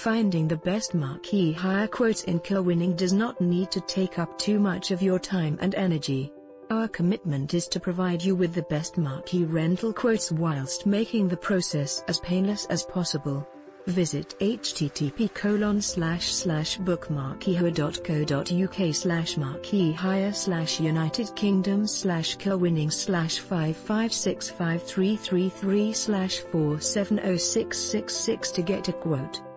Finding the best marquee hire quotes in Kilwinning does not need to take up too much of your time and energy. Our commitment is to provide you with the best marquee rental quotes whilst making the process as painless as possible. Visit http://bookmarqueehire.co.uk/marquee-hire/United Kingdom/Kilwinning/5565333/470666 to get a quote.